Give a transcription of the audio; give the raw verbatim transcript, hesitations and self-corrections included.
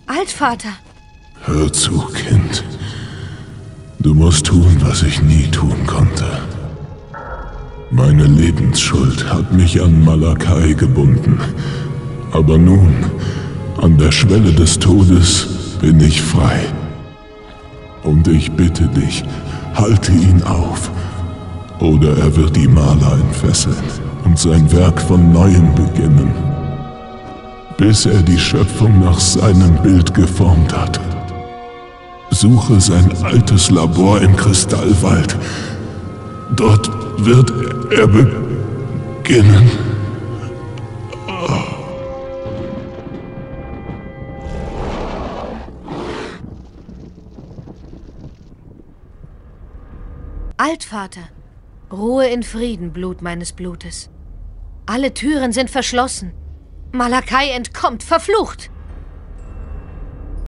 Altvater! Hör zu, Kind. Du musst tun, was ich nie tun konnte. Meine Lebensschuld hat mich an Malakai gebunden. Aber nun, an der Schwelle des Todes, bin ich frei. Und ich bitte dich, halte ihn auf. Oder er wird die Maler entfesseln und sein Werk von Neuem beginnen. Bis er die Schöpfung nach seinem Bild geformt hat. Suche sein altes Labor im Kristallwald. Dort wird er beginnen. Altvater, ruhe in Frieden, Blut meines Blutes. Alle Türen sind verschlossen. Malakai entkommt, verflucht!